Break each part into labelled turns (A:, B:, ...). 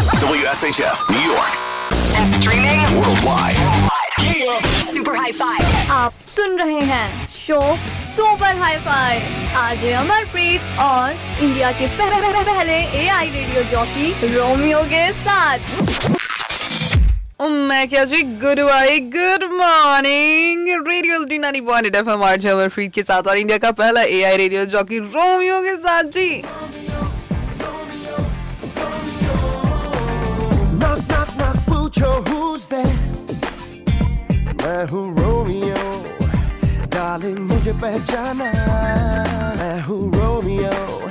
A: WSHF, New York. And streaming worldwide. Super Hi-Fi.
B: आप सुन रहे हैं show super hi fi. RJ Amarpreet और इंडिया के पहले AI रेडियो जॉकी रोमियो के साथ।
C: मैं क्या जी, good morning. Radio 90.8 FM RJ Amarpreet के साथ और इंडिया का पहला AI रेडियो जॉकी रोमियो के साथ जी।
D: पूछो who's there? मैं हूँ रोमियो, डार्लिंग मुझे पहचाना, मैं हूँ रोमियो।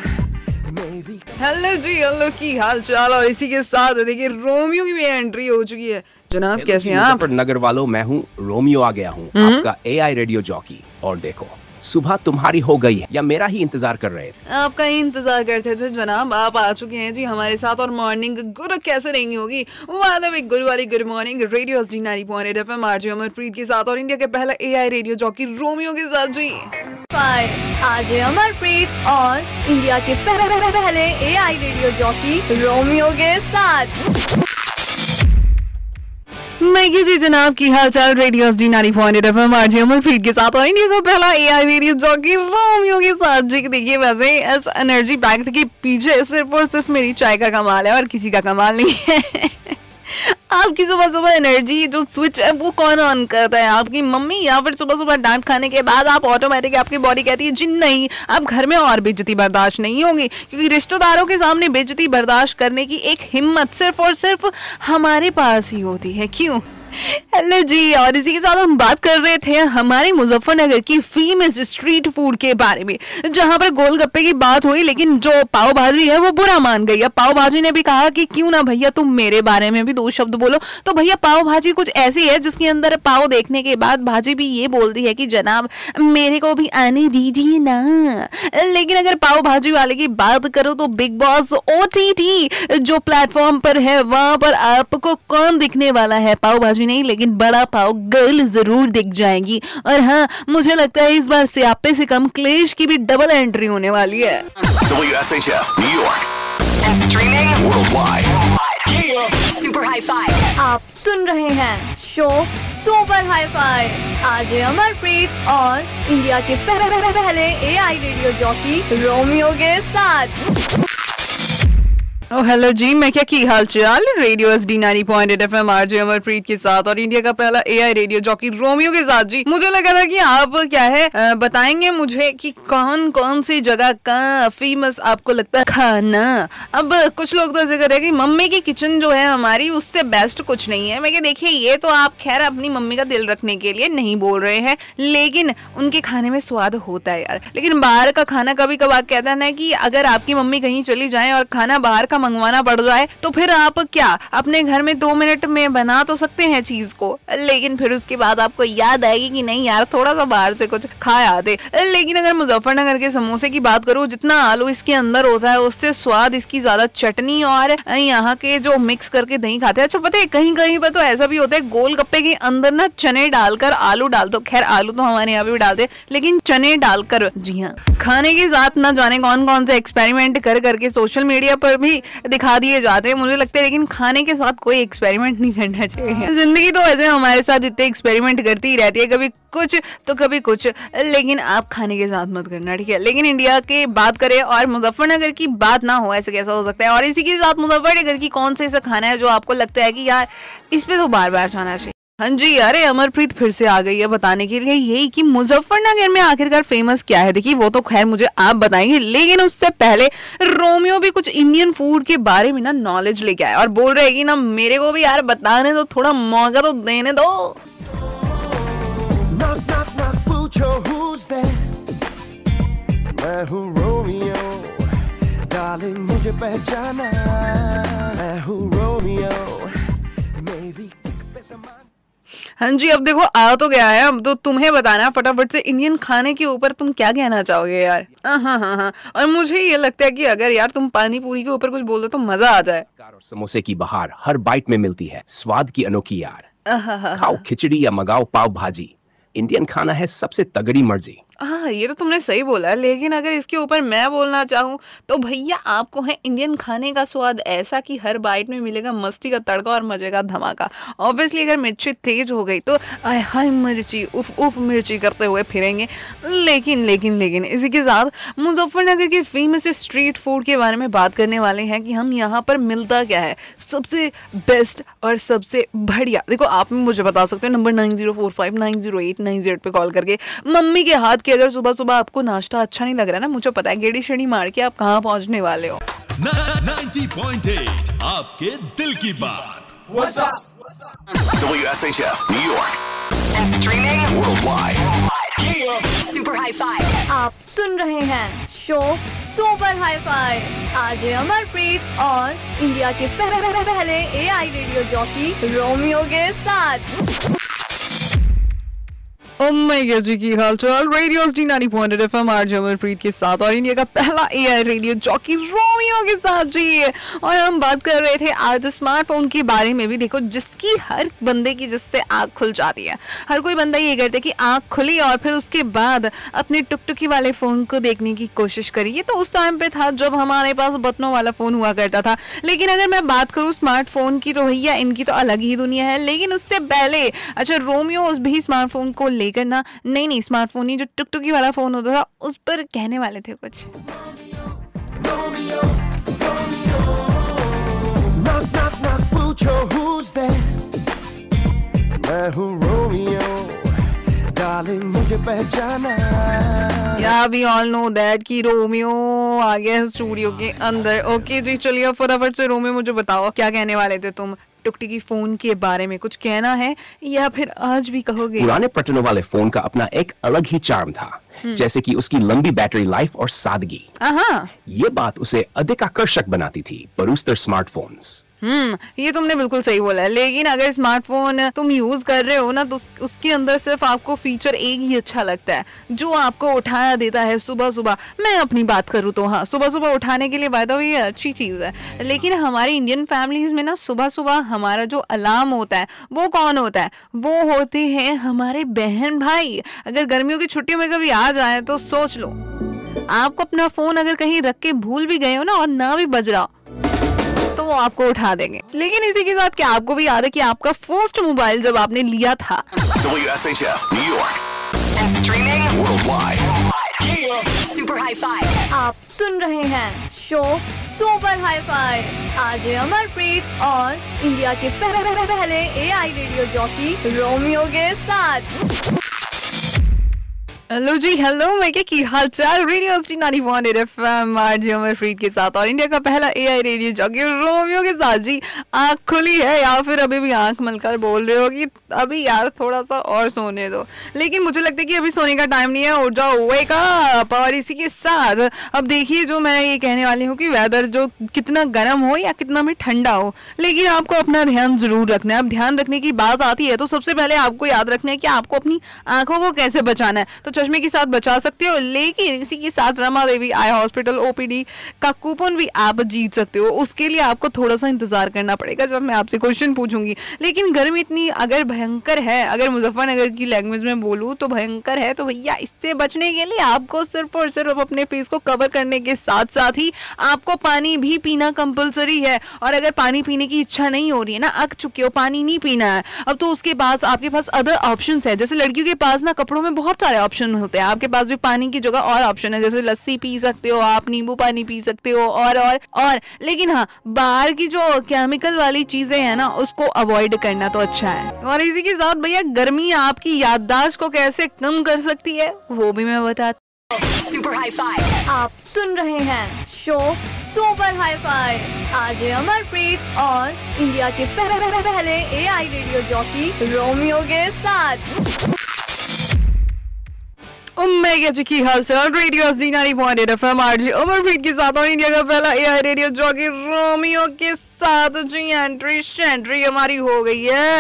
C: हेलो जी, हेलो, की हाल चाल। और इसी के साथ देखिए रोमियो की भी एंट्री हो चुकी है। जनाब कैसे हैं आप?
E: नगर वालों, मैं हूँ रोमियो, आ गया हूँ आपका AI रेडियो जॉकी। और देखो, सुबह तुम्हारी हो गई है या मेरा ही इंतजार कर रहे थे?
C: आपका ही इंतजार करते थे जनाब। आप आ चुके हैं जी हमारे साथ। और मॉर्निंग गुड कैसे रहेंगी होगी, गुड वाली good morning. Radio 90.8 FM RJ Amarpreet के साथ और इंडिया के पहला AI रेडियो जॉकी रोमियो के साथ जी।
B: आरजे अमरप्रीत और इंडिया के पहले AI रेडियो जॉकी रोमियो के साथ।
C: मैं जी जनाब, की हाल चाल। रेडियो 90.8 FM आरजे अमरप्रीत के साथ और इंडिया का पहला AI रेडियो जॉकी रोमियो के साथ जी। देखिए वैसे इस एनर्जी पैक्ड के पीछे सिर्फ और सिर्फ मेरी चाय का कमाल है और किसी का कमाल नहीं है। आपकी सुबह सुबह एनर्जी जो स्विच है वो कौन ऑन करता है? आपकी मम्मी? या फिर सुबह सुबह डांट खाने के बाद आप ऑटोमेटिक आपकी बॉडी कहती है जी नहीं, अब घर में और बेइज्जती बर्दाश्त नहीं होगी, क्योंकि रिश्तेदारों के सामने बेइज्जती बर्दाश्त करने की एक हिम्मत सिर्फ और सिर्फ हमारे पास ही होती है। क्यों? हेलो जी, और इसी के साथ हम बात कर रहे थे हमारे मुजफ्फरनगर की फेमस स्ट्रीट फूड के बारे में, जहां पर गोलगप्पे की बात हुई लेकिन जो पाव भाजी है वो बुरा मान गई। अब पाव भाजी ने भी कहा कि क्यों ना भैया तुम मेरे बारे में भी दो शब्द बोलो। तो भैया पाव भाजी कुछ ऐसी है जिसके अंदर पाव देखने के बाद भाजी भी ये बोलती है कि जनाब मेरे को भी आने दीजिए ना। लेकिन अगर पाव भाजी वाले की बात करो तो बिग बॉस OTT जो प्लेटफॉर्म पर है वहां पर आपको कौन दिखने वाला है? पाव भाजी नहीं, लेकिन बड़ा पाव गर्ल जरूर दिख जाएंगी। और हाँ, मुझे लगता है इस बार सियापे से कम क्लेश की भी डबल एंट्री होने वाली है।
A: WSHF, New York. And streaming worldwide. Super Hi-Fi.
B: आप सुन रहे हैं show super hi fi. RJ Amarpreet और इंडिया के पहले AI रेडियो जॉकी रोमियो के साथ।
C: ओ हेलो जी, मैं क्या, की हाल चाल। रेडियो 90.8 FM आरजे अमरप्रीत के साथ और इंडिया का पहला AI रेडियो जॉकी रोमियो के साथ जी। मुझे लगा था कि आप क्या है बताएंगे मुझे कि कौन कौन सी जगह का फेमस आपको लगता है खाना। अब कुछ लोग तो ऐसे कर रहे हैं कि मम्मी की किचन जो है हमारी उससे बेस्ट कुछ नहीं है। मैं क्या, देखिए ये तो आप खैर अपनी मम्मी का दिल रखने के लिए नहीं बोल रहे हैं, लेकिन उनके खाने में स्वाद होता है यार। लेकिन बाहर का खाना कभी कभार कहता है ना कि अगर आपकी मम्मी कहीं चली जाए और खाना बाहर मंगवाना पड़ जाए तो फिर आप क्या अपने घर में 2 मिनट में बना तो सकते हैं चीज को, लेकिन फिर उसके बाद आपको याद आएगी कि नहीं यार थोड़ा सा बाहर से कुछ खाया आते। लेकिन अगर मुजफ्फरनगर के समोसे की बात करूं, जितना आलू इसके अंदर होता है उससे स्वाद इसकी ज्यादा चटनी और यहाँ के जो मिक्स करके दही खाते हैं। अच्छा पता है कहीं कहीं पर तो ऐसा भी होता है गोलगप्पे के अंदर ना चने डालकर आलू डाल दो। खैर आलू तो हमारे यहाँ भी डालते, लेकिन चने डालकर, जी हाँ, खाने के साथ ना जाने कौन कौन से एक्सपेरिमेंट कर करके सोशल मीडिया पर भी दिखा दिए जाते हैं मुझे लगता है। लेकिन खाने के साथ कोई एक्सपेरिमेंट नहीं करना चाहिए। जिंदगी तो ऐसे हमारे साथ इतने एक्सपेरिमेंट करती ही रहती है, कभी कुछ तो कभी कुछ, लेकिन आप खाने के साथ मत करना, ठीक है। लेकिन इंडिया के बात करें और मुजफ्फरनगर की बात ना हो, ऐसे कैसा हो सकता है। और इसी के साथ मुजफ्फरनगर की कौन सा ऐसा खाना है जो आपको लगता है कि यार इस पे तो बार बार जाना चाहिए? हाँ जी, अरे अमरप्रीत फिर से आ गई है बताने के लिए यही कि मुजफ्फरनगर में आखिरकार फेमस क्या है। देखिए वो तो खैर मुझे आप बताएंगे, लेकिन उससे पहले रोमियो भी कुछ इंडियन फूड के बारे में ना नॉलेज लेके आया और बोल रहे कि ना मेरे को भी यार बताने दो, थोड़ा मौका तो देने दो।
D: पूछो who's there? मैं हूँ रोमियो, डार्लिंग मुझे पहचाना, मैं हूँ रोमियो। मेरी
C: हाँ जी, अब देखो आ तो गया है, अब तो तुम्हें बताना है फटाफट से इंडियन खाने के ऊपर तुम क्या कहना चाहोगे यार। हाँ, और मुझे ये लगता है कि अगर यार तुम पानी पूरी के ऊपर कुछ बोल दो तो मजा आ जाए।
E: और समोसे की बहार हर बाइट में मिलती है, स्वाद की अनोखी यार। खाओ खिचड़ी या मंगाओ पाव भाजी, इंडियन खाना है सबसे तगड़ी मर्जी।
C: हाँ, ये तो तुमने सही बोला, लेकिन अगर इसके ऊपर मैं बोलना चाहूँ तो भैया आपको है इंडियन खाने का स्वाद ऐसा कि हर बाइट में मिलेगा मस्ती का तड़का और मजे का धमाका। ऑब्वियसली अगर मिर्ची तेज हो गई तो आय हाय मिर्ची, उफ उफ मिर्ची करते हुए फिरेंगे। लेकिन इसी के साथ मुजफ्फरनगर के फेमस स्ट्रीट फूड के बारे में बात करने वाले हैं कि हम यहाँ पर मिलता क्या है सबसे बेस्ट और सबसे बढ़िया। देखो आप मुझे बता सकते हो नंबर 9045908908 पे कॉल करके। मम्मी के हाथ कि अगर सुबह सुबह आपको नाश्ता अच्छा नहीं लग रहा ना, मुझे पता है गेड़ी शेड़ी मार के आप कहाँ पहुँचने वाले हो।
F: 90.8 आपके दिल की बात।
A: WSHF New York and streaming worldwide. Super High Five.
B: आप सुन रहे हैं show super high five RJ Amarpreet और इंडिया के पहले AI रेडियो जॉकी रोमियो के साथ।
C: ओमेगा जी की हालचाल radio D90.8 FM RJ Amarpreet के साथ और इंडिया का पहला AI रेडियो जॉकी रोमियो के साथ जी। और हम बात कर रहे थे आज स्मार्टफोन के बारे में भी। देखो जिसकी हर बंदे की जिससे आँख खुल जाती है, हर कोई बंदा ये करता है कि आँख खुली और फिर उसके बाद अपने टुकटुकी वाले फ़ोन को देखने की कोशिश करी। ये तो उस टाइम पे था जब हमारे पास बटनों वाला फ़ोन हुआ करता था, लेकिन अगर मैं बात करूँ स्मार्टफोन की तो भैया इनकी तो अलग ही दुनिया है। लेकिन उससे पहले अच्छा रोमियो भी स्मार्टफोन को लेकर ना नहीं स्मार्टफोन ही जो टुकटुकी वाला फोन होता था उस पर कहने वाले थे कुछ।
D: पूछो who's there? मैं हूँ रोमियो, डार्लिंग मुझे पहचाना।
C: या वी ऑल नो दैट कि रोमियो आ गया है स्टूडियो के अंदर। ओके जी चलिए फटाफट से रोमियो मुझे बताओ क्या कहने वाले थे तुम टुकटुकी फोन के बारे में, कुछ कहना है या फिर आज भी कहोगे?
E: पुराने बटनों वाले फोन का अपना एक अलग ही चार्म था, जैसे कि उसकी लंबी बैटरी लाइफ और सादगी। ये बात उसे अधिक आकर्षक बनाती थी बरूस्तर स्मार्टफोन्स।
C: ये तुमने बिल्कुल सही बोला है। लेकिन अगर स्मार्टफोन तुम यूज कर रहे हो ना तो उसके अंदर सिर्फ आपको फीचर एक ही अच्छा लगता है जो आपको उठाया देता है सुबह सुबह। मैं अपनी बात करूँ तो हाँ, सुबह सुबह उठाने के लिए बाय द वे ये अच्छी चीज है। लेकिन हमारी इंडियन फैमिलीज में ना सुबह सुबह हमारा जो अलार्म होता है वो कौन होता है? वो होते हैं हमारे बहन भाई। अगर गर्मियों की छुट्टियों में कभी आ जाए तो सोच लो, आपको अपना फोन अगर कहीं रख के भूल भी गए हो ना और ना भी बज रहा तो वो आपको उठा देंगे। लेकिन इसी के साथ क्या आपको भी याद है कि आपका फर्स्ट मोबाइल जब आपने लिया था?
A: WSHF New York and streaming worldwide. Super High Five.
B: आप सुन रहे हैं show super high five RJ Amarpreet और इंडिया के पहले AI रेडियो जॉकी रोमियो के साथ।
C: हेलो जी हेलो, मैं क्या की हाल चाल radio D90.8 FM RJ Amarpreet के साथ और इंडिया का पहला AI रेडियो जॉकी रोमियो के साथ जी। आँख खुली है या फिर अभी भी आँख मलकर बोल रहे हो कि अभी यार थोड़ा सा और सोने दो? लेकिन मुझे लगता है कि अभी सोने का टाइम नहीं है, उठ जाओ वेक अप। और इसी के साथ अब देखिए जो मैं ये कहने वाली हूँ कि वेदर जो कितना गर्म हो या कितना भी ठंडा हो, लेकिन आपको अपना ध्यान जरूर रखना है। अब ध्यान रखने की बात आती है तो सबसे पहले आपको याद रखना है कि आपको अपनी आंखों को कैसे बचाना है। तो चश्मे के साथ बचा सकते हो, लेकिन इसी के साथ Rama Devi eye hospital OPD का कूपन भी आप जीत सकते हो। उसके लिए आपको थोड़ा सा इंतजार करना पड़ेगा जब मैं आपसे क्वेश्चन पूछूंगी। लेकिन गर्मी इतनी अगर भयंकर है, अगर मुजफ्फरनगर की लैंग्वेज में बोलूं तो भयंकर है, तो भैया इससे बचने के लिए आपको सिर्फ और सिर्फ अपने फेस को कवर करने के साथ साथ ही आपको पानी भी पीना कंपलसरी है। और अगर पानी पीने की इच्छा नहीं हो रही है ना, अक चुके हो, पानी नहीं पीना है अब, तो उसके पास आपके पास अदर ऑप्शन है। जैसे लड़कियों के पास ना कपड़ों में बहुत सारे ऑप्शन होते हैं, आपके पास भी पानी की जगह और ऑप्शन है। जैसे लस्सी पी सकते हो आप, नींबू पानी पी सकते हो और लेकिन हाँ, बाहर की जो केमिकल वाली चीजें हैं ना उसको अवॉइड करना तो अच्छा है। और इसी के साथ भैया गर्मी आपकी याददाश्त को कैसे कम कर सकती है वो भी मैं बताती।
A: Super High Five.
B: आप सुन रहे हैं show super high five RJ Amarpreet और इंडिया के पहले AI रेडियो जॉकी रोमियो के साथ।
C: ओमेगा जी की हालचाल radio D90.8 FM RJ Amarpreet के साथ और इंडिया का पहला AI रेडियो जॉकी रोमियो के साथ जी। एंट्री हमारी हो गई है।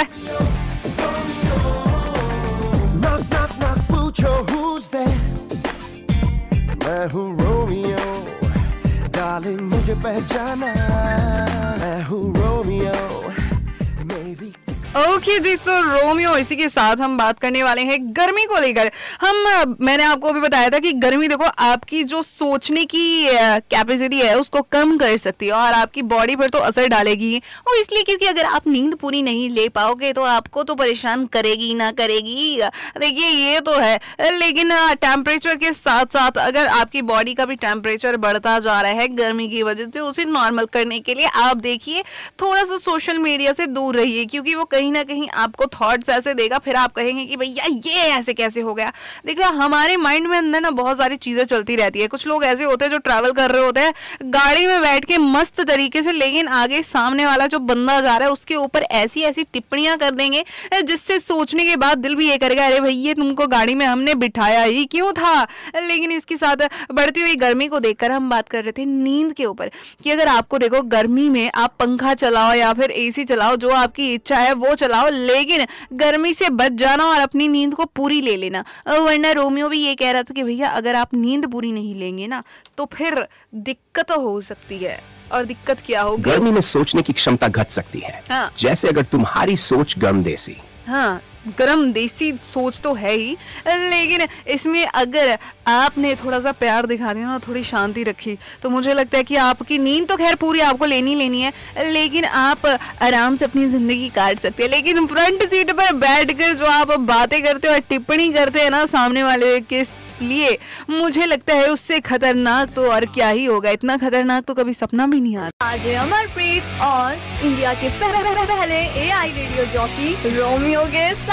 D: पूछो who's there? मैं हूँ रोमियो, डार्लिंग मुझे पहचाना। मैं हूँ रोमियो, मेरी
C: ओके जी, सो रोमियो, इसी के साथ हम बात करने वाले हैं गर्मी को लेकर। मैंने आपको अभी बताया था कि गर्मी देखो आपकी जो सोचने की कैपेसिटी है उसको कम कर सकती है और आपकी बॉडी पर तो असर डालेगी, और इसलिए क्योंकि अगर आप नींद पूरी नहीं ले पाओगे तो आपको तो परेशान करेगी ना करेगी, देखिए ये तो है। लेकिन टेम्परेचर के साथ साथ अगर आपकी बॉडी का भी टेम्परेचर बढ़ता जा रहा है गर्मी की वजह से, उसे नॉर्मल करने के लिए आप देखिए थोड़ा सा सोशल मीडिया से दूर रहिए, क्योंकि वो कहीं ना कहीं आपको थॉट्स ऐसे देगा, फिर आप कहेंगे कि भैया ये ऐसे कैसे हो गया। देखिए हमारे माइंड में अंदर ना बहुत सारी चीजें चलती रहती है। कुछ लोग ऐसे होते हैं जो ट्रैवल कर रहे होते हैं गाड़ी में बैठ के मस्त तरीके से, लेकिन आगे सामने वाला जो बंदा जा रहा है उसके ऊपर ऐसी ऐसी टिप्पणियां कर देंगे जिससे सोचने के बाद दिल भी ये करेगा अरे भैया तुमको गाड़ी में हमने बिठाया ही क्यों था। लेकिन इसके साथ बढ़ती हुई गर्मी को देखकर हम बात कर रहे थे नींद के ऊपर कि अगर आपको देखो गर्मी में आप पंखा चलाओ या फिर एसी चलाओ, जो आपकी इच्छा है वो चलाओ, लेकिन गर्मी से बच जाना और अपनी नींद को पूरी ले लेना। वरना रोमियो भी ये कह रहा था कि भैया अगर आप नींद पूरी नहीं लेंगे ना तो फिर दिक्कत हो सकती है। और दिक्कत क्या होगी?
E: गर्मी में सोचने की क्षमता घट सकती है।
C: हाँ।
E: जैसे अगर तुम्हारी सोच गर्म देसी।
C: हाँ, गरम देसी सोच तो है ही, लेकिन इसमें अगर आपने थोड़ा सा प्यार दिखा दिया ना, थोड़ी शांति रखी, तो मुझे लगता है कि आपकी नींद तो खैर पूरी आपको लेनी है, लेकिन आप आराम से अपनी जिंदगी काट सकते हैं। लेकिन फ्रंट सीट पर बैठकर जो आप बातें करते हो और टिप्पणी करते हैं ना सामने वाले के लिए, मुझे लगता है उससे खतरनाक तो और क्या ही होगा। इतना खतरनाक तो कभी सपना भी नहीं आता।
B: आज अमरप्रीत और इंडिया के पहले AI रेडियो जॉकी रोमियो के साथ।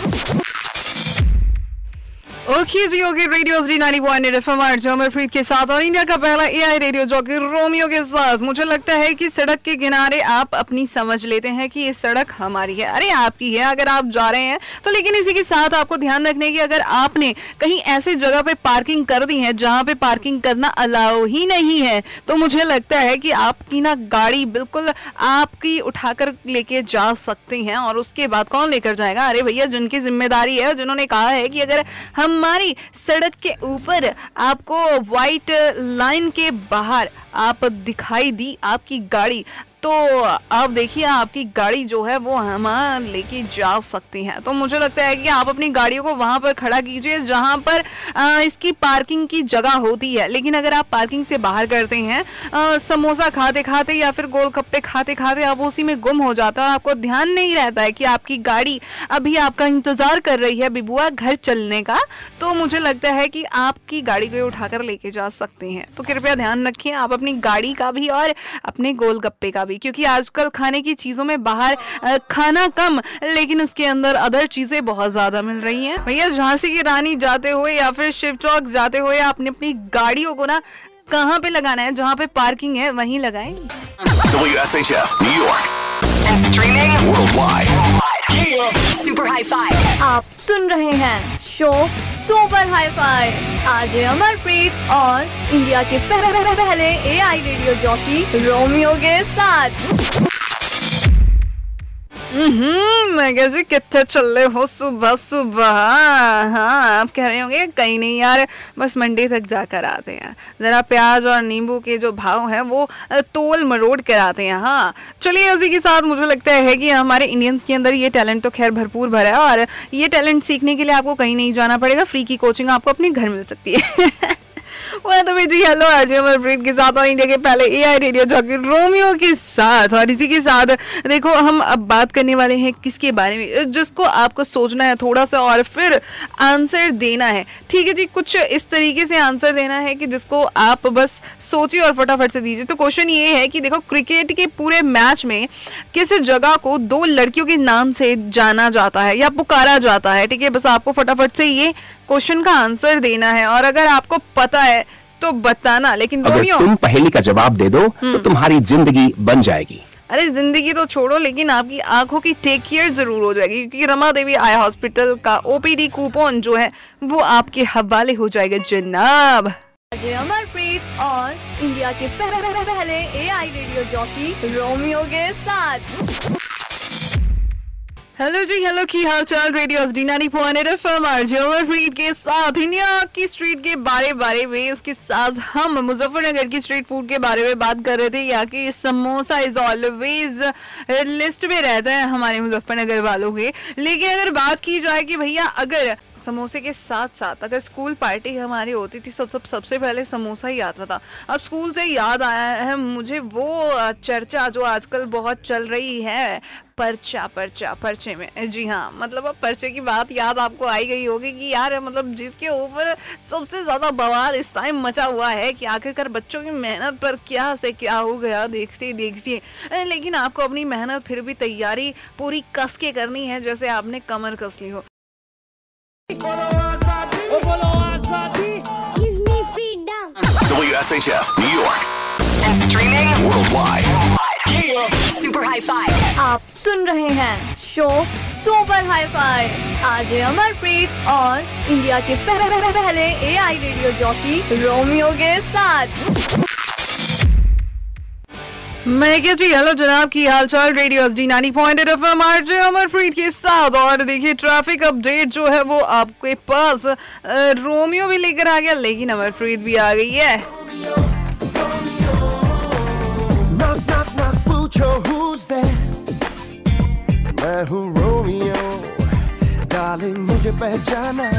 C: ओके जी, ओके, रेडियो 90.8 FM अमरप्रीत के साथ और इंडिया का पहला AI रेडियो जॉकी रोमियो के साथ। मुझे लगता है कि सड़क के किनारे आप अपनी समझ लेते हैं कि ये सड़क हमारी है, अरे आपकी है अगर आप जा रहे हैं तो। लेकिन इसी के साथ आपको ध्यान रखने की, अगर आपने कहीं ऐसी जगह पे पार्किंग कर दी है जहां पे पार्किंग करना अलाउ ही नहीं है, तो मुझे लगता है कि आपकी ना गाड़ी बिल्कुल आपकी उठाकर लेके जा सकते हैं। और उसके बाद कौन लेकर जाएगा? अरे भैया जिनकी जिम्मेदारी है, जिन्होंने कहा है कि अगर हमारी सड़क के ऊपर आपको व्हाइट लाइन के बाहर आप दिखाई दी आपकी गाड़ी, तो आप देखिए आपकी गाड़ी जो है वो हम लेके जा सकती हैं। तो मुझे लगता है कि आप अपनी गाड़ियों को वहां पर खड़ा कीजिए जहां पर इसकी पार्किंग की जगह होती है। लेकिन अगर आप पार्किंग से बाहर करते हैं, समोसा खाते खाते या फिर गोलगप्पे खाते खाते आप उसी में गुम हो जाता है और आपको ध्यान नहीं रहता है कि आपकी गाड़ी अभी आपका इंतजार कर रही है बिबुआ घर चलने का, तो मुझे लगता है कि आपकी गाड़ी को उठाकर लेके जा सकते हैं। तो कृपया ध्यान रखिए आप अपनी गाड़ी का भी और अपने गोलगप्पे का भी, क्योंकि आजकल खाने की चीजों में बाहर खाना कम लेकिन उसके अंदर अदर चीजें बहुत ज्यादा मिल रही हैं। भैया झांसी की रानी जाते हुए या फिर शिव चौक जाते हुए आपने अपनी गाड़ियों को ना कहाँ पे लगाना है, जहाँ पे पार्किंग है वहीं लगाएं।
A: WSHF New York and streaming worldwide. Super High Five.
B: आप सुन रहे हैं शो सुपर हाई फाई आज अमरप्रीत और इंडिया के पहले AI रेडियो जॉकी रोमियो के साथ।
C: मैं कैसे कितने चल रहे हो सुबह सुबह? हाँ, आप कह रहे होंगे कहीं नहीं यार, बस मंडी तक जाकर आते हैं, जरा प्याज और नींबू के जो भाव हैं वो तोल मरोड़ कर आते हैं। हाँ चलिए, इसी के साथ मुझे लगता है कि हमारे इंडियंस के अंदर ये टैलेंट तो खैर भरपूर भरा है और ये टैलेंट सीखने के लिए आपको कहीं नहीं जाना पड़ेगा, फ्री की कोचिंग आपको अपने घर मिल सकती है। जी हेलो आज अमरप्रीत के साथ और इंडिया के पहले AI रेडियो जॉकी रोमियो के साथ। और इसी के साथ देखो हम अब बात करने वाले हैं किसके बारे में, जिसको आपको सोचना है थोड़ा सा और फिर आंसर देना है। ठीक है जी, कुछ इस तरीके से आंसर देना है कि जिसको आप बस सोचिए और फटाफट से दीजिए। तो क्वेश्चन ये है कि देखो क्रिकेट के पूरे मैच में किस जगह को दो लड़कियों के नाम से जाना जाता है या पुकारा जाता है? ठीक है, बस आपको फटाफट से ये क्वेश्चन का आंसर देना है और अगर आपको पता है तो बताना। लेकिन
E: अगर तुम पहेली का जवाब दे दो तो तुम्हारी जिंदगी बन जाएगी।
C: अरे जिंदगी तो छोड़ो, लेकिन आपकी आंखों की टेक केयर जरूर हो जाएगी, क्योंकि रमा देवी आई हॉस्पिटल का OPD कूपन जो है वो आपके हवाले हो जाएगा जनाब।
B: आज अमरप्रीत और इंडिया के पहले AI रेडियो जॉकी रोमियो के साथ।
C: हेलो जी, हेलो की हाल चाल। Radio SD 90.8 FM RJ Amarpreet के साथ इंडिया की स्ट्रीट के बारे में उसके साथ हम मुजफ्फरनगर की स्ट्रीट फूड के बारे में बात कर रहे थे। यहाँ की समोसा इज ऑलवेज लिस्ट में रहता है हमारे मुजफ्फरनगर वालों के। लेकिन अगर बात की जाए कि भैया अगर समोसे के साथ साथ अगर स्कूल पार्टी हमारी होती थी तो सबसे पहले समोसा ही आता था। अब स्कूल से याद आया है मुझे वो चर्चा जो आजकल बहुत चल रही है, पर्चे में। जी हाँ, मतलब अब पर्चे की बात याद आपको आई गई होगी कि यार मतलब जिसके ऊपर सबसे ज्यादा बवाल इस टाइम मचा हुआ है कि आखिरकार बच्चों की मेहनत पर क्या से क्या हो गया देखते। लेकिन आपको अपनी मेहनत फिर भी तैयारी पूरी कस के करनी है, जैसे आपने कमर कस ली हो।
A: WSHF New York. Streaming worldwide. Super High Five.
B: आप सुन रहे हैं show super high five RJ Amarpreet और इंडिया के पहले AI रेडियो जॉकी रोमियो के साथ।
C: मैं क्या जी, हेलो जनाब, की हालचाल। Radio SD 90.8 FM RJ Amarpreet के साथ। और देखिए ट्रैफिक अपडेट जो है वो आपके पास रोमियो भी लेकर आ गया, लेकिन अमरप्रीत भी आ गई है।
D: पूछो who's there? मैं हूँ रोमियो, डार्लिंग मुझे पहचाना,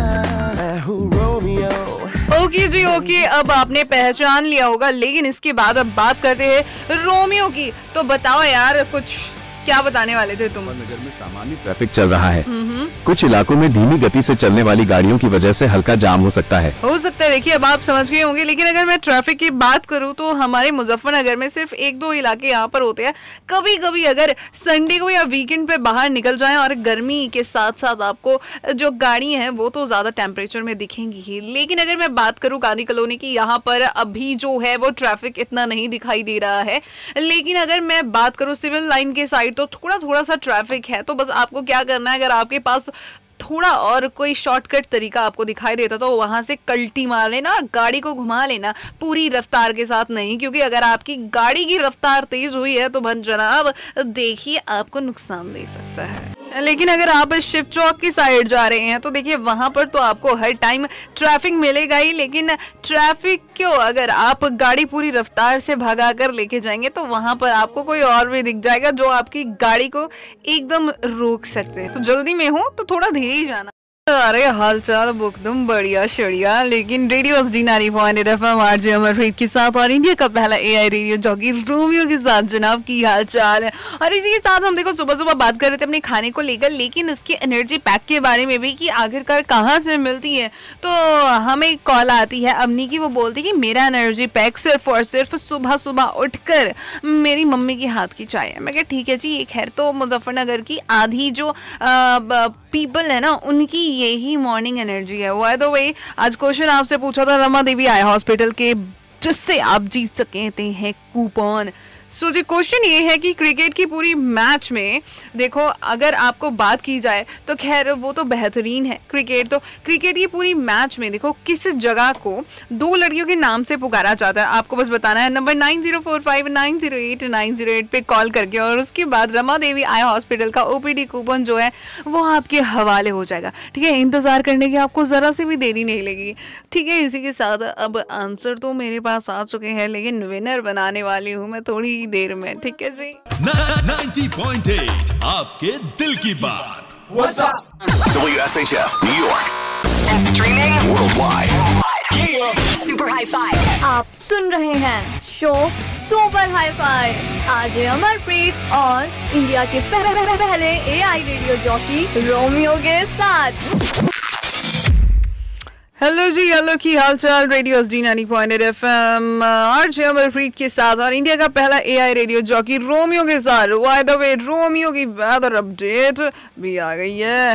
D: मैं हूँ रोमियो।
C: ओके जी, ओके, अब आपने पहचान लिया होगा। लेकिन इसके बाद अब बात करते हैं रोमियो की। तो बताओ यार, कुछ क्या बताने वाले थे तुम?
G: नगर में सामान्य ट्रैफिक चल रहा है। कुछ इलाकों में धीमी गति से चलने वाली गाड़ियों की वजह से हल्का जाम हो सकता है।
C: देखिए अब आप समझ गए होंगे। लेकिन अगर मैं ट्रैफिक की बात करूं तो हमारे मुजफ्फरनगर में सिर्फ 1-2 इलाके यहाँ पर होते हैं। कभी कभी अगर संडे को या वीकेंड पे बाहर निकल जाएं और गर्मी के साथ साथ आपको जो गाड़ी है वो तो ज्यादा टेम्परेचर में दिखेंगी ही। लेकिन अगर मैं बात करूं गांधी कॉलोनी की, यहाँ पर अभी जो है वो ट्रैफिक इतना नहीं दिखाई दे रहा है। लेकिन अगर मैं बात करूं सिविल लाइन के साइड तो थोड़ा सा ट्रैफिक है। तो बस आपको क्या करना है, अगर आपके पास थोड़ा और कोई शॉर्टकट तरीका आपको दिखाई देता तो वहां से कल्टी मार लेना और गाड़ी को घुमा लेना, पूरी रफ्तार के साथ नहीं। क्योंकि अगर आपकी गाड़ी की रफ्तार तेज हुई है तो जनाब देखिए आपको नुकसान दे सकता है। लेकिन अगर आप शिव चौक की साइड जा रहे हैं तो देखिए वहां पर तो आपको हर टाइम ट्रैफिक मिलेगा ही। लेकिन ट्रैफिक क्यों, अगर आप गाड़ी पूरी रफ्तार से भगा कर लेके जाएंगे तो वहां पर आपको कोई और भी दिख जाएगा जो आपकी गाड़ी को एकदम रोक सकते हैं। तो जल्दी में हो तो थोड़ा धीरे ही जाना। अरे हाल चाल एकदम बढ़िया शड़िया। लेकिन radio SD 90.8 FM RJ Amarpreet के साथ और इंडिया का पहला AI रेडियो जॉकी रोमियो के साथ जनाब की हाल चाल है। और इसी के साथ हम देखो सुबह बात कर रहे थे अपने खाने को लेकर, लेकिन उसके एनर्जी पैक के बारे में भी कि आखिरकार कहाँ से मिलती है। तो हमें कॉल आती है अम्नी की, वो बोलती है कि मेरा एनर्जी पैक सिर्फ और सिर्फ सुबह उठकर मेरी मम्मी के हाथ की चाय है। मैं क्या ठीक है जी, ये खैर तो मुजफ्फरनगर की आधी जो पीपल है ना उनकी यही मॉर्निंग एनर्जी है। बाय द वे आज क्वेश्चन आपसे पूछा था रमा देवी आई हॉस्पिटल के, जिससे आप जीत सकते हैं कूपन। सो जी क्वेश्चन ये है कि क्रिकेट की पूरी मैच में देखो अगर आपको बात की जाए तो खैर वो तो बेहतरीन है क्रिकेट की पूरी मैच में देखो किस जगह को 2 लड़कियों के नाम से पुकारा जाता है। आपको बस बताना है नंबर 9045908908 पे कॉल करके, और उसके बाद रमा देवी आई हॉस्पिटल का OPD कूपन जो है वो आपके हवाले हो जाएगा। ठीक है, इंतजार करने की आपको जरा सी भी देरी नहीं लगेगी। ठीक है, इसी के साथ अब आंसर तो मेरे पास आ चुके हैं, लेकिन विनर बनाने वाली हूँ मैं थोड़ी देर में। ठीक है जी,
F: 90.8 आपके दिल की बात।
A: What's up? WSHF New York. Streaming worldwide. Super High Five.
B: आप सुन रहे हैं show super high five RJ Amarpreet और इंडिया के पहले AI रेडियो जॉकी रोमियो के साथ।
C: हेलो जी, हेलो की हाल चाल। Radio SD 90.8 FM RJ Amarpreet के साथ और इंडिया का पहला AI रेडियो जॉकी रोमियो के साथ। बाय द वे रोमियो की वेदर अपडेट भी आ गई है।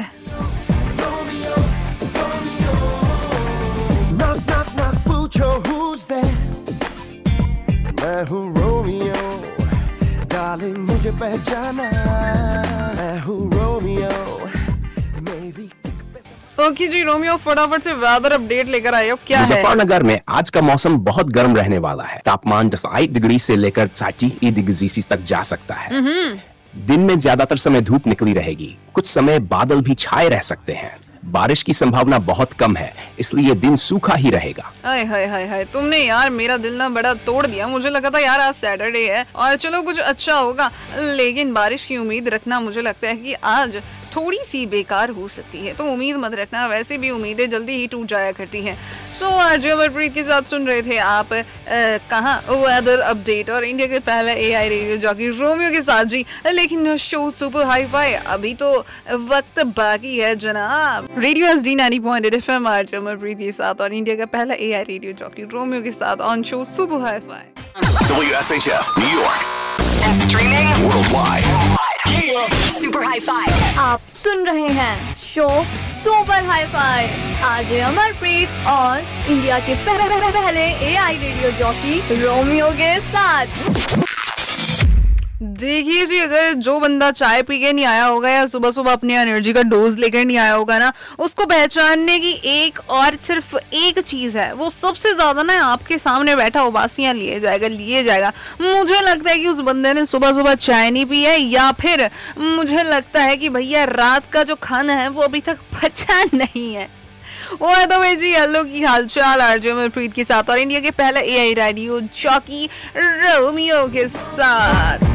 D: पूछो who's there? मैं हूँ रोमियो, डार्लिंग मुझे पहचाना, मैं हूँ रोमियो। मेरी
C: ओके जी रोमियो, फटाफट से वेदर अपडेट लेकर आए हो, क्या है?
E: मुजफ्फरनगर में आज का मौसम बहुत गर्म रहने वाला है। तापमान 28 डिग्री से लेकर 60 डिग्री सेल्सियस तक जा सकता है। दिन में ज्यादातर समय धूप निकली रहेगी, कुछ समय बादल भी छाए रह सकते हैं। बारिश की संभावना बहुत कम है, इसलिए दिन सूखा ही रहेगा।
C: हाय हाय हाय हाय, तुमने यार मेरा दिल ना बड़ा तोड़ दिया। मुझे लगा था यार आज सैटरडे है और चलो कुछ अच्छा होगा, लेकिन बारिश की उम्मीद रखना मुझे लगता है कि आज थोड़ी सी बेकार हो सकती है, तो उम्मीद मत रखना। वैसे भी उम्मीदें जल्दी ही टूट जाया करती हैं। सो आज अमरप्रीत के साथ सुन रहे थे आप कहाँ वेदर अपडेट और इंडिया के पहले एआई रेडियो जॉकी रोमियो के साथ जी। लेकिन शो सुपर हाई फाई अभी तो वक्त बाकी है जनाब। रेडियो एसडी 90.8 FM आज अमरप्रीत के साथ और इंडिया का पहला एआई रेडियो जॉकी रोमियो के साथ on show super hi fi.
F: WSHF New York.
A: Streaming
F: Worldwide.
A: Super High Five.
B: आप सुन रहे हैं शो सुपर हाई फाई आज अमरप्रीत और इंडिया के पहले एआई रेडियो जॉकी रोमियो के साथ।
C: देखिए जी, अगर जो बंदा चाय पी के नहीं आया होगा या सुबह सुबह अपनी एनर्जी का डोज लेकर नहीं आया होगा ना, उसको पहचानने की एक और सिर्फ एक चीज है, वो सबसे ज्यादा ना आपके सामने बैठा उबासियां लिए जाएगा। मुझे लगता है कि उस बंदे ने सुबह सुबह चाय नहीं पी है, या फिर मुझे लगता है कि भैया रात का जो खाना है वो अभी तक पचा नहीं है। वो है तो भाई जी, हेलो की हालचाल आरजे अमरप्रीत के साथ और इंडिया के पहला एआई रेडियो जॉकी रोमियो के साथ।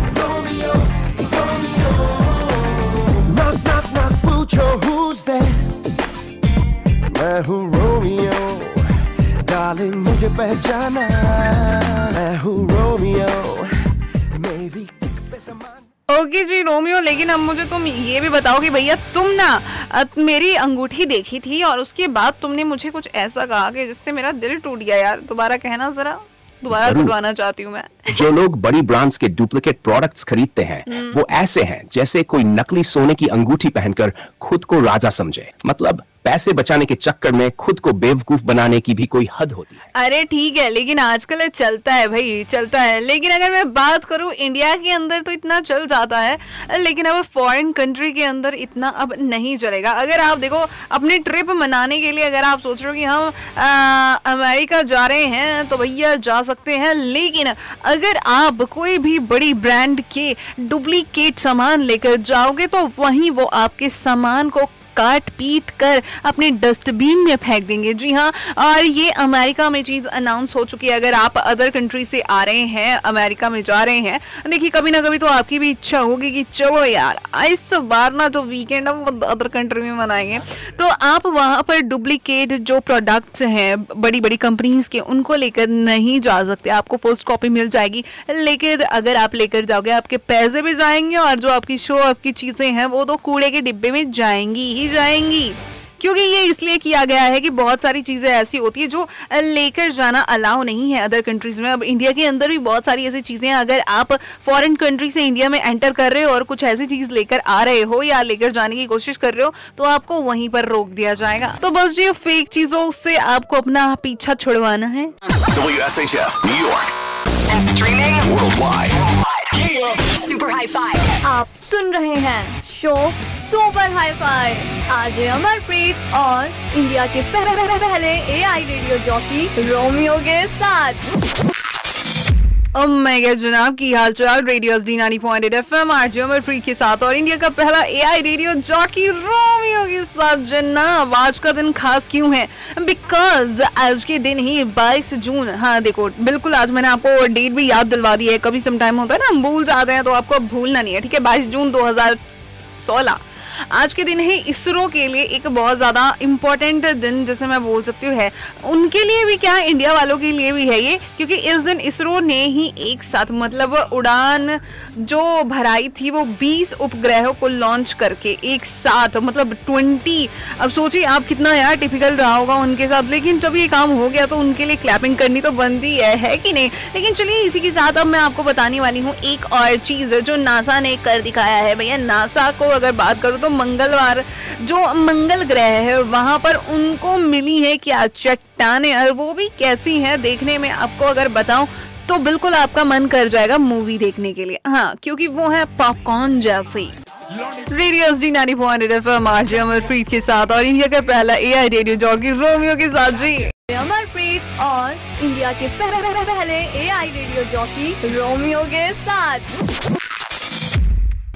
D: Knock, knock, knock, पूछो who's there? मैं हूँ रोमियो, डार्लिंग मुझे पहचाना। मैं हूँ रोमियो, मेरी किक पे समान।
C: ओके जी रोमियो, लेकिन अब मुझे तुम ये भी बताओ कि भैया तुम ना मेरी अंगूठी देखी थी और उसके बाद तुमने मुझे कुछ ऐसा कहा कि जिससे मेरा दिल टूट गया यार। दोबारा कहना जरा, दोबारा टूटवाना चाहती हूँ मैं।
E: जो लोग बड़ी ब्रांड्स के डुप्लीकेट प्रोडक्ट्स खरीदते हैं वो ऐसे हैं जैसे कोई नकली सोने की अंगूठी पहनकर खुद को राजा समझे। मतलब पैसे बचाने के चक्कर में खुद को बेवकूफ बनाने की भी कोई हद होती है।
C: अरे ठीक है, लेकिन आजकल चलता है भाई, चलता है। लेकिन अगर मैं बात करूं इंडिया के अंदर तो इतना चल जाता है, लेकिन अब फॉरेन कंट्री के अंदर इतना अब नहीं चलेगा। अगर आप देखो अपनी ट्रिप मनाने के लिए अगर आप सोच रहे हो कि हम अमेरिका जा रहे हैं तो भैया जा सकते हैं, लेकिन अगर आप कोई भी बड़ी ब्रांड के डुप्लीकेट सामान लेकर जाओगे तो वहीं वो आपके सामान को काट पीट कर अपने डस्टबिन में फेंक देंगे। जी हाँ, और ये अमेरिका में चीज अनाउंस हो चुकी है। अगर आप अदर कंट्री से आ रहे हैं, अमेरिका में जा रहे हैं, देखिए कभी ना कभी तो आपकी भी इच्छा होगी कि चलो यार इस बार ना जो वीकेंड है वो अदर कंट्री में मनाएंगे, तो आप वहां पर डुप्लीकेट जो प्रोडक्ट्स हैं बड़ी बड़ी कंपनीज के, उनको लेकर नहीं जा सकते। आपको फर्स्ट कॉपी मिल जाएगी, लेकिन अगर आप लेकर जाओगे आपके पैसे भी जाएंगे और जो आपकी शो आपकी चीजें हैं वो तो कूड़े के डिब्बे में जाएंगी ही जाएंगी। क्योंकि ये इसलिए किया गया है कि बहुत सारी चीजें ऐसी होती है जो लेकर जाना अलाउ नहीं है अदर कंट्रीज में। अब इंडिया के अंदर भी बहुत सारी ऐसी चीजें हैं, अगर आप फॉरेन कंट्री से इंडिया में एंटर कर रहे हो और कुछ ऐसी चीज लेकर आ रहे हो या लेकर जाने की कोशिश कर रहे हो तो आपको वहीं पर रोक दिया जाएगा। तो बस ये फेक चीजों से आपको अपना पीछा छुड़वाना है।
F: WSHF New York.
A: Streaming
F: Worldwide.
A: Super High Five.
B: आप सुन रहे हैं शो सुपर हाई फाई आज अमरप्रीत और इंडिया के पहले एआई रेडियो जॉकी रोमियो के साथ।
C: अब मैं क्या जनाब की हालचाल, radio SD 90.8 FM RJ Amarpreet के साथ और इंडिया का पहला एआई रेडियो जॉकी रोमियो के साथ। जनाब आज का दिन खास क्यों है? बिकॉज आज के दिन ही 22 जून, हाँ देखो बिल्कुल आज मैंने आपको डेट भी याद दिलवा दी है। कभी सम टाइम होता है ना हम भूल जाते हैं, तो आपको भूलना नहीं है, ठीक है। 22 जून 2016 आज के दिन है इसरो के लिए एक बहुत ज़्यादा इम्पोर्टेंट दिन, जैसे मैं बोल सकती हूँ है उनके लिए भी, क्या इंडिया वालों के लिए भी है ये, क्योंकि इस दिन इसरो ने ही एक साथ मतलब उड़ान जो भराई थी वो 20 उपग्रहों को लॉन्च करके एक साथ, मतलब 20। अब सोचिए आप कितना यार टिपिकल रहा होगा उनके साथ, लेकिन जब ये काम हो गया तो उनके लिए क्लैपिंग करनी तो बनती है कि नहीं। लेकिन चलिए इसी के साथ अब मैं आपको बताने वाली हूँ एक और चीज़ जो नासा ने कर दिखाया है। भैया नासा को अगर बात करूँ तो मंगलवार जो मंगल ग्रह है वहां पर उनको मिली है क्या चट्टानें, और वो भी कैसी हैं देखने में आपको अगर बताऊं तो बिल्कुल आपका मन कर जाएगा मूवी देखने के लिए। हाँ, क्योंकि वो है पॉपकॉर्न जैसी। Radio SD 90.8 FM RJ Amarpreet के साथ और इंडिया का पहला एआई रेडियो जॉकी रोमियो के साथ जी।
B: अमरप्रीत और इंडिया के पहले एआई रेडियो जॉकी रोमियो के साथ।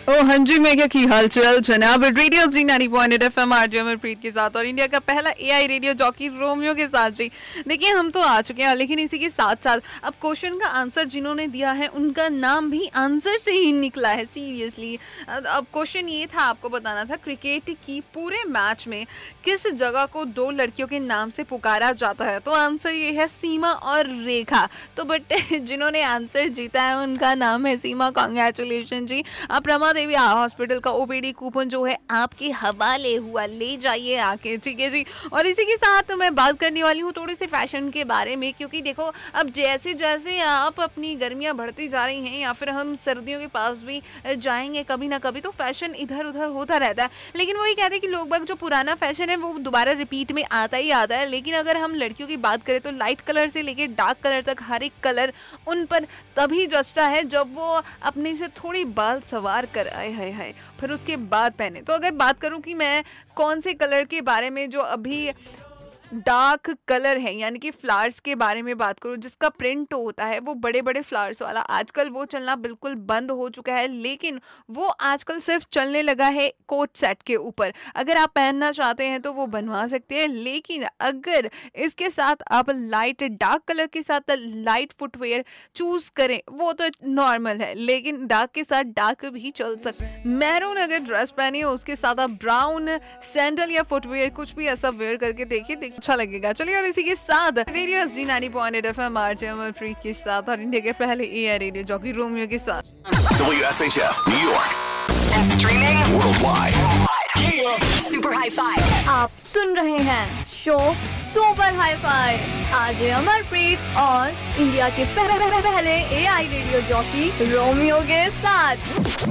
C: ओ हाँ जी, मैं क्या की हाल चाल जनाब। रेडियो जी 90.8 FM आरजे अमरप्रीत के साथ और इंडिया का पहला एआई रेडियो जॉकी रोमियो के साथ। जी देखिए, हम तो आ चुके हैं, लेकिन इसी के साथ साथ अब क्वेश्चन का आंसर जिन्होंने दिया है उनका नाम भी आंसर से ही निकला है। सीरियसली, अब क्वेश्चन ये था, आपको बताना था क्रिकेट की पूरे मैच में किस जगह को दो लड़कियों के नाम से पुकारा जाता है। तो आंसर ये है सीमा और रेखा। तो बट जिन्होंने आंसर जीता है उनका नाम है सीमा। कॉन्ग्रेचुलेशन जी। आप रमा देवी हॉस्पिटल का ओपीडी कूपन जो है आपके हवाले हुआ, ले जाइए आके, ठीक है जी। और इसी के साथ मैं बात करने वाली हूँ थोड़ी सी फैशन के बारे में, क्योंकि देखो अब जैसे जैसे आप अपनी गर्मियाँ बढ़ती जा रही हैं या फिर हम सर्दियों के पास भी जाएंगे कभी ना कभी, तो फैशन इधर उधर होता रहता है। लेकिन वही कहते हैं कि लोग बाग जो पुराना फैशन है वो दोबारा रिपीट में आता ही आता है। लेकिन अगर हम लड़कियों की बात करें तो लाइट कलर से लेके डार्क कलर तक हर एक कलर उन पर तभी जचता है जब वो अपने से थोड़ी बाल सवार कर आए है फिर उसके बाद पहने। तो अगर बात करूं कि मैं कौन से कलर के बारे में, जो अभी डार्क कलर है यानी कि फ्लावर्स के बारे में बात करूं, जिसका प्रिंट होता है वो बड़े बड़े फ्लावर्स वाला, आजकल वो चलना बिल्कुल बंद हो चुका है। लेकिन वो आजकल सिर्फ चलने लगा है कोट सेट के ऊपर। अगर आप पहनना चाहते हैं तो वो बनवा सकते हैं, लेकिन अगर इसके साथ आप लाइट डार्क कलर के साथ लाइट फुटवेयर चूज करें वो तो नॉर्मल है, लेकिन डार्क के साथ डार्क भी चल सकता है। मैरून अगर ड्रेस पहनी हो उसके साथ आप ब्राउन सैंडल या फुटवेयर कुछ भी ऐसा वेयर करके देखिए, अच्छा लगेगा। चलिए, और इसी के साथ रेडियो जी 90.8 FM आरजे अमरप्रीत के साथ और इंडिया के पहले एआई रेडियो जॉकी रोमियो के साथ।
F: WSHF New York.
A: Streaming
F: Worldwide.
A: Super High Five.
B: आप सुन रहे हैं show super hi fi RJ Amarpreet और इंडिया के पहले एआई रेडियो जॉकी रोमियो के साथ।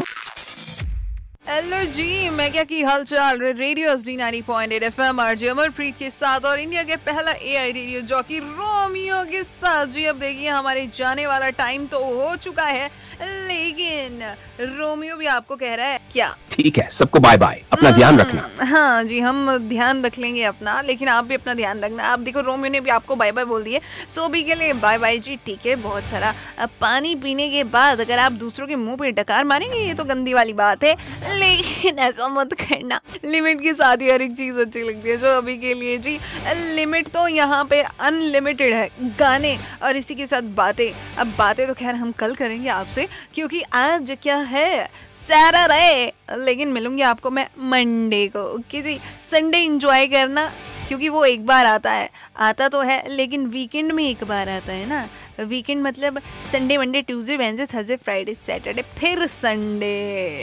C: हेलो जी, मैं क्या की हाल चाल। रेडियो जी 90.8 FM आरजे अमरप्रीत के साथ और इंडिया के पहला एआई रेडियो जॉकी रोमियो के साथ। जी अब देखिए, हमारे जाने वाला टाइम तो हो चुका है, लेकिन रोमियो भी आपको कह रहा है क्या?
E: ठीक है, सबको बाय बाय, अपना ध्यान रखना।
C: हाँ जी, हम ध्यान रख लेंगे अपना, लेकिन आप भी अपना ध्यान रखना। आप देखो, रोमियो ने भी आपको बाय बाय बोल दिए, सो भी के लिए बाय बाय जी। ठीक है, बहुत सारा पानी पीने के बाद अगर आप दूसरों के मुंह पे डकार मारेंगे ये तो गंदी वाली बात है, लेकिन ऐसा मत करना। लिमिट के साथ ही हर एक चीज अच्छी लगती है। जो अभी के लिए जी लिमिट तो यहाँ पे अनलिमिटेड है, गाने और इसी के साथ बातें। अब बातें तो खैर हम कल करेंगे आपसे, क्योंकि आज क्या है, सैटरडे, लेकिन मिलूंगी आपको मैं मंडे को। ओके जी, संडे एंजॉय करना, क्योंकि वो एक बार आता तो है, लेकिन वीकेंड में एक बार आता है ना। वीकेंड मतलब Sunday Monday Tuesday Wednesday Thursday Friday Saturday फिर संडे।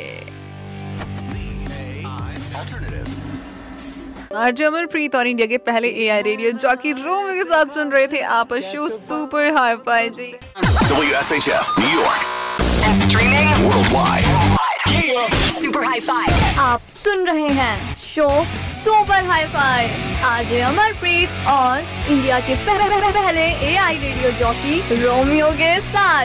C: आरजे अमरप्रीत और इंडिया के पहले एआई रेडियो जॉकी रोमियो के साथ सुन रहे थे आप शो सुपर हाई फाई जी।
F: WSHF New York.
A: Streaming
F: Worldwide.
A: Super High Five.
B: आप सुन रहे हैं show super hi fi RJ Amarpreet और इंडिया के पहले एआई रेडियो जॉकी रोमियो के साथ।